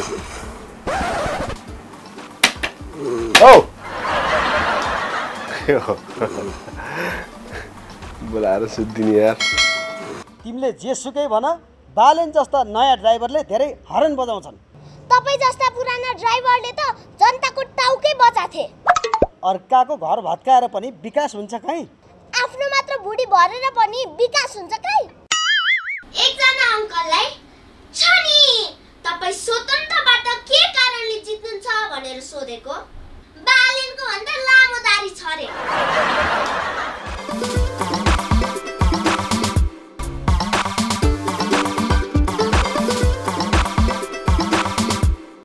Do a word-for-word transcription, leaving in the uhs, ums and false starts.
ओ बोलाएर सुत्दिनी यार। तिमीले जेसुकै भन, बालेन जस्ता नयाँ ड्राइभरले धेरै हर्न बजाउँछन्। तपाई जस्ता पुराना ड्राइभरले त जनताको टाउकै बचाथे। अर्काको घर भत्काएर पनि विकास हुन्छ कहीँ? आफ्नो मात्र बुढी भरेर पनि विकास हुन्छ कहीँ? एकजना अंकललाई छ नि तपाई स्वतन्त्रबाट के कारणले जित्नुहुन्छ भनेर सोधेको।